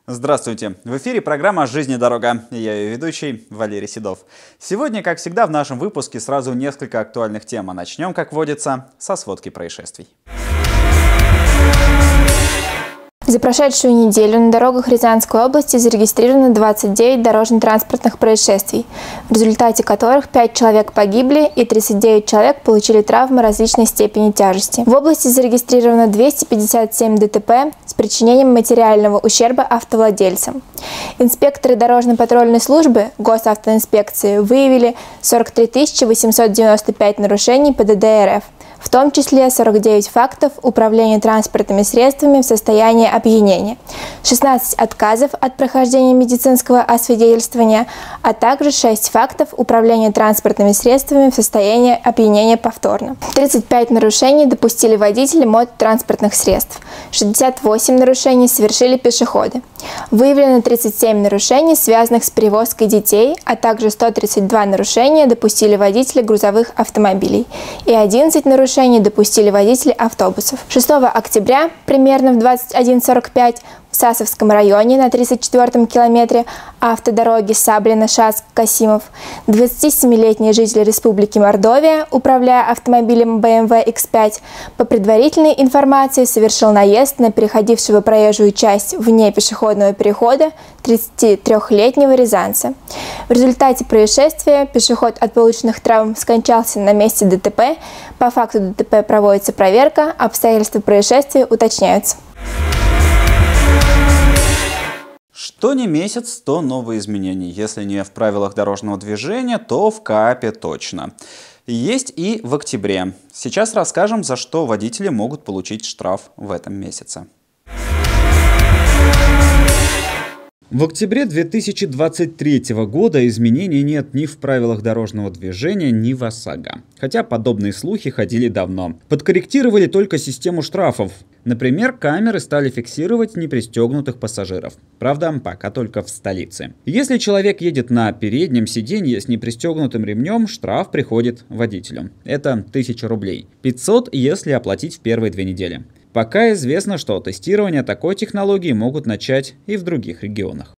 Здравствуйте! В эфире программа «Жизнь и дорога». И я ее ведущий Валерий Седов. Сегодня, как всегда, в нашем выпуске сразу несколько актуальных тем. А начнем, как водится, со сводки происшествий. За прошедшую неделю на дорогах Рязанской области зарегистрировано 29 дорожно-транспортных происшествий, в результате которых 5 человек погибли и 39 человек получили травмы различной степени тяжести. В области зарегистрировано 257 ДТП с причинением материального ущерба автовладельцам. Инспекторы дорожно-патрульной службы Госавтоинспекции выявили 43 895 нарушений ПДД РФ, в том числе 49 фактов управления транспортными средствами в состоянии опьянения, 16 отказов от прохождения медицинского освидетельствования, а также 6 фактов управления транспортными средствами в состоянии опьянения повторно. 35 нарушений допустили водители мототранспортных средств, 68 нарушений совершили пешеходы. Выявлено 37 нарушений, связанных с перевозкой детей, а также 132 нарушения допустили водители грузовых автомобилей и 11 нарушений допустили водители автобусов. 6 октября, примерно в 21:45, в Сасовском районе на 34-м километре автодороги Саблино-Шацк-Касимов 27-летний житель Республики Мордовия, управляя автомобилем BMW X5, по предварительной информации совершил наезд на переходившего проезжую часть вне пешеходного перехода 33-летнего рязанца. В результате происшествия пешеход от полученных травм скончался на месте ДТП. По факту ДТП проводится проверка, обстоятельства происшествия уточняются. Что не месяц, то новые изменения. Если не в правилах дорожного движения, то в КАПе точно. Есть и в октябре. Сейчас расскажем, за что водители могут получить штраф в этом месяце. В октябре 2023 года изменений нет ни в правилах дорожного движения, ни в ОСАГО. Хотя подобные слухи ходили давно. Подкорректировали только систему штрафов. Например, камеры стали фиксировать непристегнутых пассажиров. Правда, пока только в столице. Если человек едет на переднем сиденье с непристегнутым ремнем, штраф приходит водителю. Это 1000 рублей. 500, если оплатить в первые 2 недели. Пока известно, что тестирование такой технологии могут начать и в других регионах.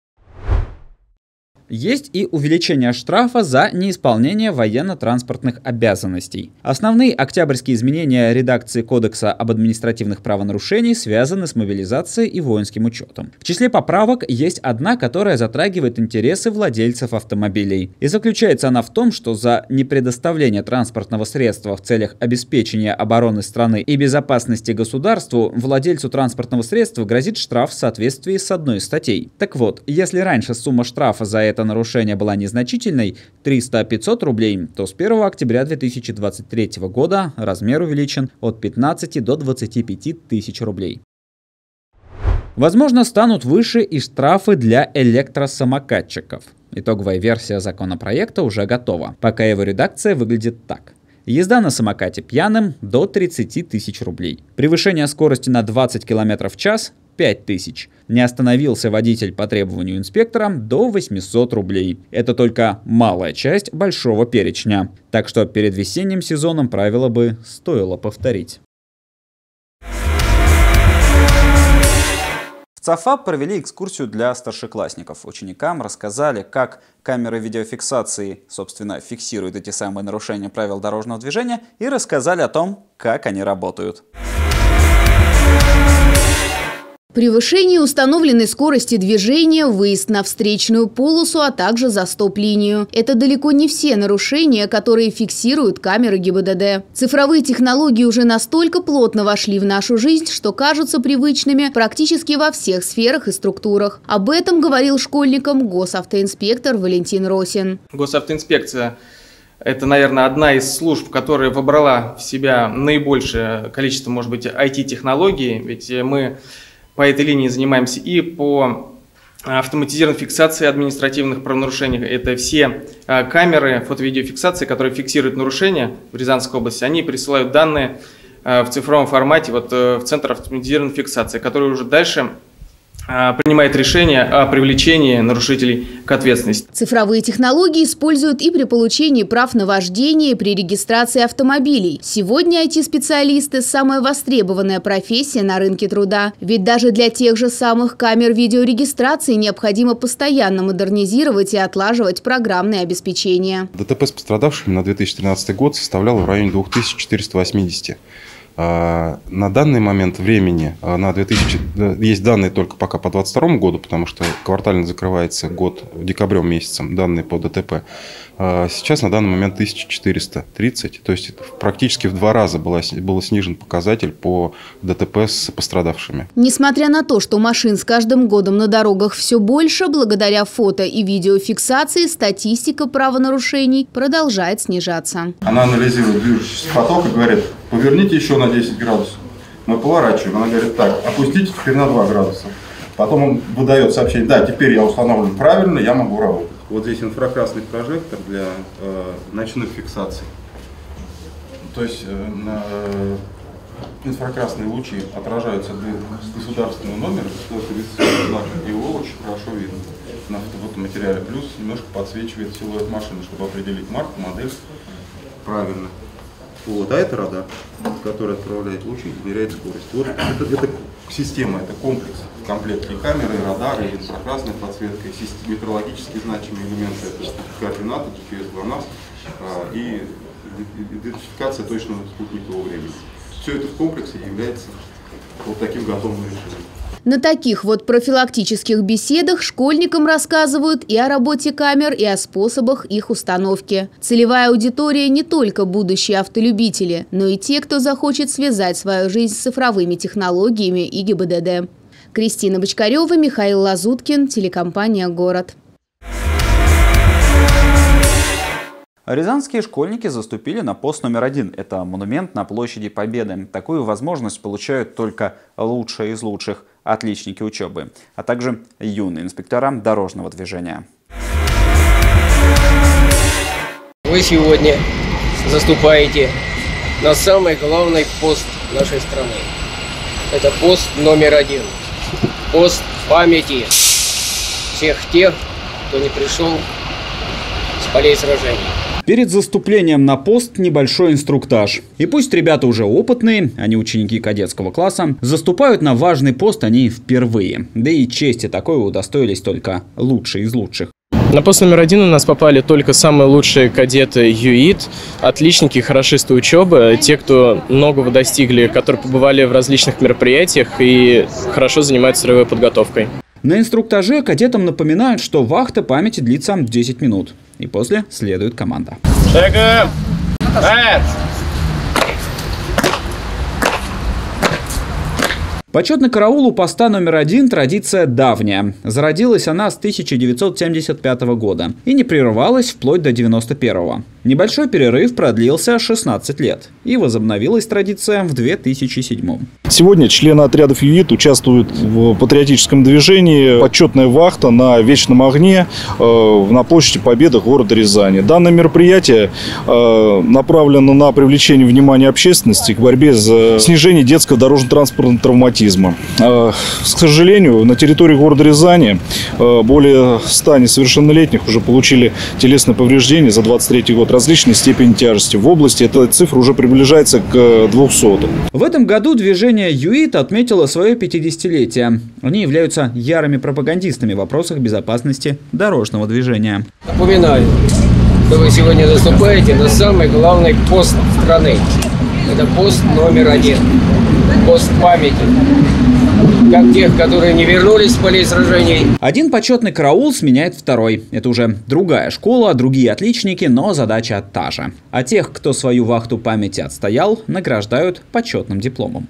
Есть и увеличение штрафа за неисполнение военно-транспортных обязанностей. Основные октябрьские изменения редакции Кодекса об административных правонарушениях связаны с мобилизацией и воинским учетом. В числе поправок есть одна, которая затрагивает интересы владельцев автомобилей. И заключается она в том, что за непредоставление транспортного средства в целях обеспечения обороны страны и безопасности государству владельцу транспортного средства грозит штраф в соответствии с одной из статей. Так вот, если раньше сумма штрафа за это нарушение была незначительной, 300-500 рублей, то с 1 октября 2023 года размер увеличен от 15 до 25 тысяч рублей. Возможно, станут выше и штрафы для электросамокатчиков. Итоговая версия законопроекта уже готова. Пока его редакция выглядит так. Езда на самокате пьяным до 30 тысяч рублей. Превышение скорости на 20 км в час – 5000. Не остановился водитель по требованию инспектора – до 800 рублей. Это только малая часть большого перечня. Так что перед весенним сезоном правила бы стоило повторить. В ЦАФАП провели экскурсию для старшеклассников. Ученикам рассказали, как камеры видеофиксации, собственно, фиксируют эти самые нарушения правил дорожного движения, и рассказали о том, как они работают. Превышение установленной скорости движения, выезд на встречную полосу, а также за стоп-линию. Это далеко не все нарушения, которые фиксируют камеры ГИБДД. Цифровые технологии уже настолько плотно вошли в нашу жизнь, что кажутся привычными практически во всех сферах и структурах. Об этом говорил школьникам госавтоинспектор Валентин Росин. Госавтоинспекция – это, наверное, одна из служб, которая вобрала в себя наибольшее количество, может быть, IT-технологий. Ведь мы по этой линии занимаемся и по автоматизированной фиксации административных правонарушений. Это все камеры фото-видеофиксации, которые фиксируют нарушения в Рязанской области. Они присылают данные в цифровом формате в Центр автоматизированной фиксации, который уже дальше принимает решение о привлечении нарушителей к ответственности. Цифровые технологии используют и при получении прав на вождение, и при регистрации автомобилей. Сегодня IT-специалисты – самая востребованная профессия на рынке труда. Ведь даже для тех же самых камер видеорегистрации необходимо постоянно модернизировать и отлаживать программное обеспечение. ДТП с пострадавшими на 2013 год составляло в районе 2480. На данный момент времени, есть данные только пока по 2022 году, потому что квартально закрывается год декабрем месяцем, данные по ДТП. Сейчас на данный момент 1430, то есть практически в 2 раза был снижен показатель по ДТП с пострадавшими. Несмотря на то, что машин с каждым годом на дорогах все больше, благодаря фото- и видеофиксации статистика правонарушений продолжает снижаться. Она анализирует движущийся поток и говорит: поверните еще на 10 градусов. Мы поворачиваем. Она говорит: так, опустите теперь на 2 градуса. Потом он выдает сообщение: да, теперь я установлен правильно, я могу работать. Вот здесь инфракрасный прожектор для ночных фиксаций. То есть инфракрасные лучи отражаются с государственного номера, и его очень хорошо видно на фотоматериале. Плюс немножко подсвечивает силуэт машины, чтобы определить марку, модель правильно. Вот, а это радар, который отправляет лучи и измеряет скорость. Вот это система, это комплекс. В комплекте камеры, радары, инфракрасная подсветка, метеорологически значимые элементы, это координаты, GPS, GLONASS и идентификация точного спутникового времени. Все это в комплексе является вот таким готовым решением. На таких вот профилактических беседах школьникам рассказывают и о работе камер, и о способах их установки. Целевая аудитория не только будущие автолюбители, но и те, кто захочет связать свою жизнь с цифровыми технологиями и ГИБДД. Кристина Бочкарева, Михаил Лазуткин, телекомпания «Город». Рязанские школьники заступили на пост номер 1. Это монумент на площади Победы. Такую возможность получают только лучшие из лучших отличники учебы, а также юные инспектора дорожного движения. Вы сегодня заступаете на самый главный пост нашей страны. Это пост номер 1. Пост памяти всех тех, кто не пришел с полей сражений. Перед заступлением на пост небольшой инструктаж. И пусть ребята уже опытные, они ученики кадетского класса, заступают на важный пост они впервые. Да и чести такой удостоились только лучшие из лучших. На пост номер 1 у нас попали только самые лучшие кадеты ЮИТ, отличники, хорошисты учебы, те, кто многого достигли, которые побывали в различных мероприятиях и хорошо занимаются строевой подготовкой. На инструктаже кадетам напоминают, что вахта памяти длится 10 минут. И после следует команда. Почетный караул у поста номер 1 – традиция давняя. Зародилась она с 1975 года и не прерывалась вплоть до 1991. Небольшой перерыв продлился 16 лет. И возобновилась традиция в 2007. Сегодня члены отрядов ЮИТ участвуют в патриотическом движении «Почетная вахта на вечном огне» на площади Победы города Рязани. Данное мероприятие направлено на привлечение внимания общественности к борьбе за снижение детского дорожно-транспортного травматизма. К сожалению, на территории города Рязани более 100 несовершеннолетних уже получили телесные повреждения за 23 год различной степени тяжести. В области эта цифра уже приближается к 200. В этом году движение ЮИТ отметило свое 50-летие. Они являются ярыми пропагандистами в вопросах безопасности дорожного движения. Напоминаю, что вы сегодня заступаете на самый главный пост страны. Это пост номер 1. Пост памяти. Как тех, которые не вернулись с полей сражений. Один почетный караул сменяет второй. Это уже другая школа, другие отличники, но задача та же. А тех, кто свою вахту памяти отстоял, награждают почетным дипломом.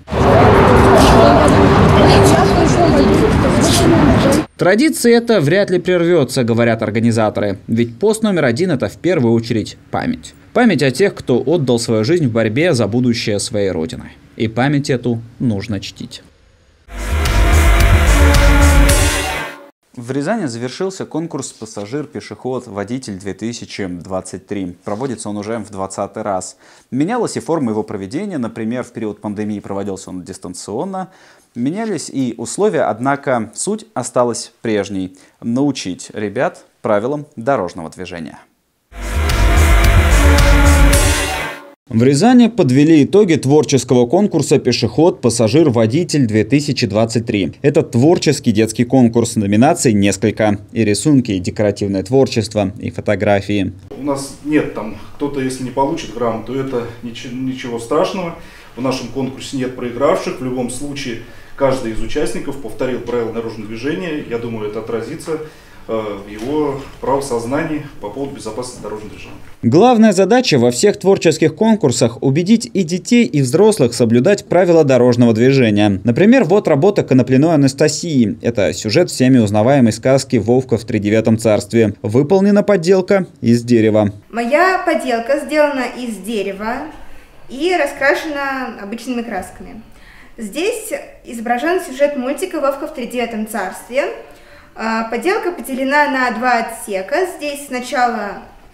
Традиция эта вряд ли прервется, говорят организаторы. Ведь пост номер 1 – это в первую очередь память. Память о тех, кто отдал свою жизнь в борьбе за будущее своей Родины. И память эту нужно чтить. В Рязани завершился конкурс «Пассажир-пешеход-водитель-2023». Проводится он уже в 20-й раз. Менялась и форма его проведения. Например, в период пандемии проводился он дистанционно. Менялись и условия, однако суть осталась прежней – научить ребят правилам дорожного движения. В Рязани подвели итоги творческого конкурса «Пешеход-пассажир-водитель-2023». Это творческий детский конкурс. Номинаций несколько. И рисунки, и декоративное творчество, и фотографии. У нас нет там, кто-то если не получит грамоту, это ничего страшного. В нашем конкурсе нет проигравших. В любом случае, каждый из участников повторил правила дорожного движения. Я думаю, это отразится в его правосознании по поводу безопасности дорожного движения. Главная задача во всех творческих конкурсах – убедить и детей, и взрослых соблюдать правила дорожного движения. Например, вот работа конопляной Анастасии. Это сюжет всеми узнаваемой сказки «Вовка в тридевятом царстве». Выполнена подделка из дерева. Моя подделка сделана из дерева и раскрашена обычными красками. Здесь изображен сюжет мультика «Вовка в тридевятом царстве». Подделка поделена на два отсека. Здесь сначала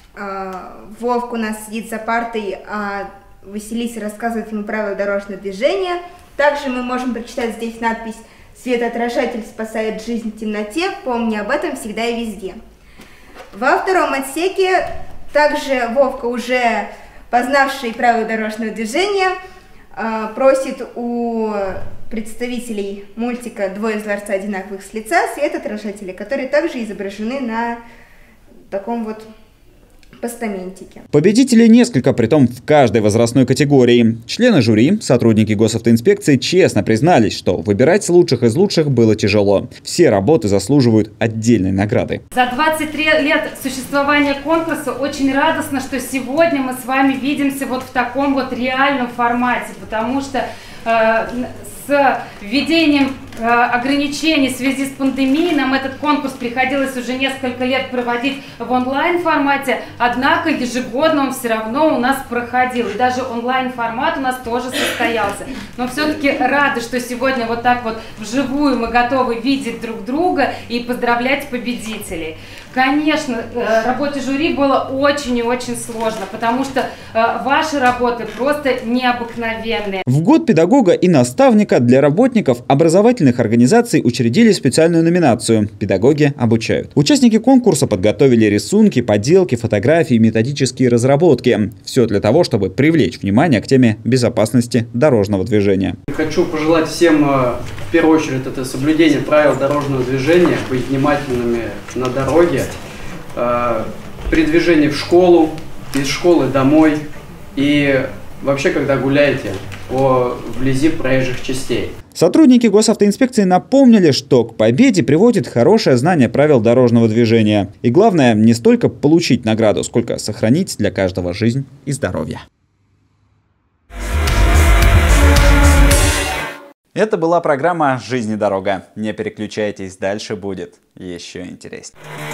Вовка у нас сидит за партой, а Василиса рассказывает ему правила дорожного движения. Также мы можем прочитать здесь надпись «Светоотражатель спасает жизнь в темноте, помни об этом всегда и везде». Во втором отсеке также Вовка, уже познавший правила дорожного движения, просит у представителей мультика «Двое из ларца одинаковых с лица» светоотражатели, которые также изображены на таком вот постаментике. Победителей несколько, притом в каждой возрастной категории. Члены жюри, сотрудники госавтоинспекции честно признались, что выбирать лучших из лучших было тяжело. Все работы заслуживают отдельной награды. За 23 лет существования конкурса очень радостно, что сегодня мы с вами видимся вот в таком вот реальном формате, потому что с введением ограничений в связи с пандемией нам этот конкурс приходилось уже несколько лет проводить в онлайн-формате, однако ежегодно он все равно у нас проходил, и даже онлайн-формат у нас тоже состоялся. Но все-таки рады, что сегодня вот так вот вживую мы готовы видеть друг друга и поздравлять победителей. Конечно, работе жюри было очень и очень сложно, потому что ваши работы просто необыкновенные. В год педагога и наставника для работников образовательных организаций учредили специальную номинацию «Педагоги обучают». Участники конкурса подготовили рисунки, поделки, фотографии, методические разработки. Все для того, чтобы привлечь внимание к теме безопасности дорожного движения. Хочу пожелать всем, в первую очередь, это соблюдение правил дорожного движения, быть внимательными на дороге, при движении в школу, из школы домой и вообще, когда гуляете вблизи проезжих частей. Сотрудники госавтоинспекции напомнили, что к победе приводит хорошее знание правил дорожного движения. И главное, не столько получить награду, сколько сохранить для каждого жизнь и здоровье. Это была программа «Жизнь и дорога». Не переключайтесь, дальше будет еще интереснее.